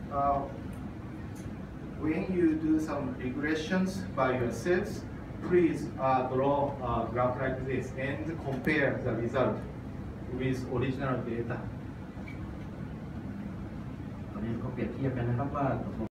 when you do some regressions by yourselves, please draw a graph like this and compare the result with original data. ตอนนี้เขาเปรียบเทียบกันนะครับว่า